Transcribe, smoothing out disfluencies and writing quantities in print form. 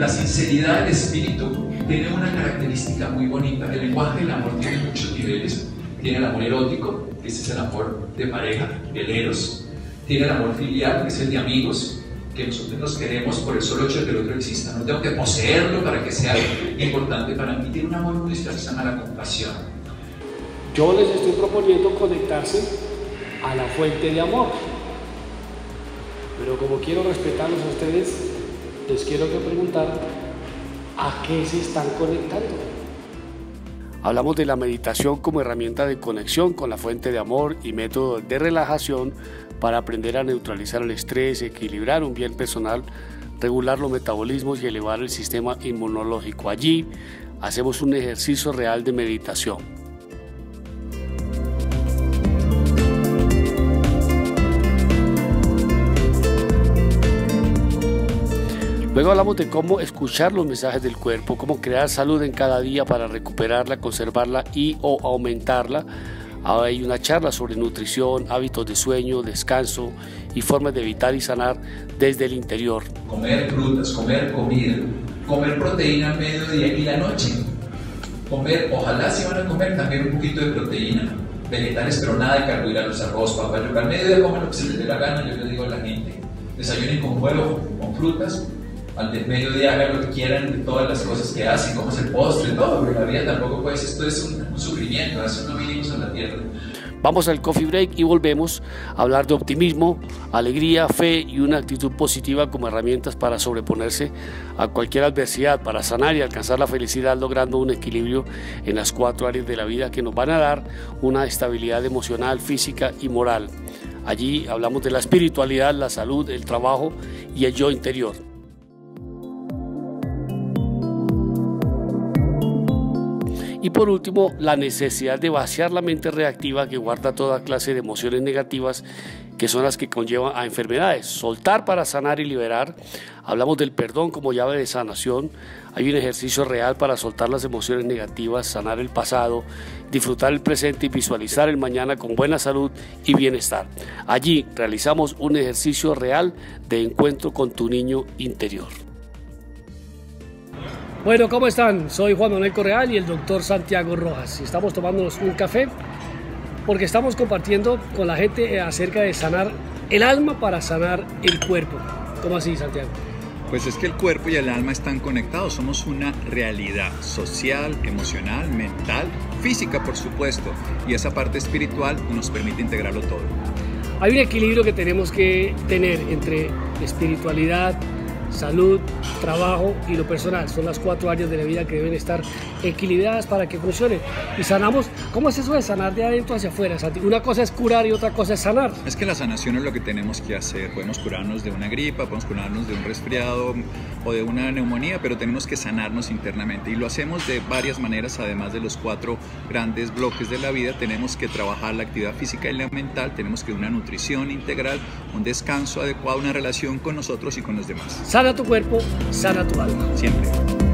La sinceridad del espíritu tiene una característica muy bonita. El lenguaje del amor tiene muchos niveles. Tiene el amor erótico, que ese es el amor de pareja, el eros. Tiene el amor filial, que es el de amigos, que nosotros nos queremos por el solo hecho de que el otro exista. No tengo que poseerlo para que sea importante para mí. Tiene un amor muy especial a la compasión. Yo les estoy proponiendo conectarse a la fuente de amor. Pero como quiero respetarlos a ustedes, les quiero preguntar ¿a qué se están conectando? Hablamos de la meditación como herramienta de conexión con la fuente de amor y método de relajación para aprender a neutralizar el estrés, equilibrar un bien personal, regular los metabolismos y elevar el sistema inmunológico. Allí hacemos un ejercicio real de meditación. Luego hablamos de cómo escuchar los mensajes del cuerpo, cómo crear salud en cada día para recuperarla, conservarla y o aumentarla. Hay una charla sobre nutrición, hábitos de sueño, descanso y formas de evitar y sanar desde el interior. Comer frutas, comer comida, comer proteína al mediodía y la noche. Comer, ojalá si van a comer también un poquito de proteína, vegetales, pero nada de carbohidratos, arroz, papa. Al mediodía coman lo que se les dé la gana, yo le digo a la gente. Desayunen con huevo, con frutas. Al mediodía hagan lo que quieran de todas las cosas que hacen, como es el postre, todo, porque la vida tampoco puede ser, esto es un sufrimiento, eso no vinimos a la tierra. Vamos al coffee break y volvemos a hablar de optimismo, alegría, fe y una actitud positiva como herramientas para sobreponerse a cualquier adversidad, para sanar y alcanzar la felicidad, logrando un equilibrio en las 4 áreas de la vida que nos van a dar una estabilidad emocional, física y moral. Allí hablamos de la espiritualidad, la salud, el trabajo y el yo interior. Y por último, la necesidad de vaciar la mente reactiva que guarda toda clase de emociones negativas que son las que conllevan a enfermedades. Soltar para sanar y liberar. Hablamos del perdón como llave de sanación. Hay un ejercicio real para soltar las emociones negativas, sanar el pasado, disfrutar el presente y visualizar el mañana con buena salud y bienestar. Allí realizamos un ejercicio real de encuentro con tu niño interior. Bueno, ¿cómo están? Soy Juan Manuel Correal y el doctor Santiago Rojas. Estamos tomándonos un café porque estamos compartiendo con la gente acerca de sanar el alma para sanar el cuerpo. ¿Cómo así, Santiago? Pues es que el cuerpo y el alma están conectados, somos una realidad social, emocional, mental, física por supuesto, y esa parte espiritual nos permite integrarlo todo. Hay un equilibrio que tenemos que tener entre espiritualidad, salud, trabajo y lo personal. Son las 4 áreas de la vida que deben estar equilibradas para que funcione. Y sanamos, ¿cómo es eso de sanar de adentro hacia afuera, Santi? Una cosa es curar y otra cosa es sanar. Es que la sanación es lo que tenemos que hacer. Podemos curarnos de una gripa, podemos curarnos de un resfriado o de una neumonía, pero tenemos que sanarnos internamente. Y lo hacemos de varias maneras, además de los 4 grandes bloques de la vida. Tenemos que trabajar la actividad física y la mental, tenemos que una nutrición integral, un descanso adecuado, una relación con nosotros y con los demás. Sana tu cuerpo, sana tu alma. Siempre.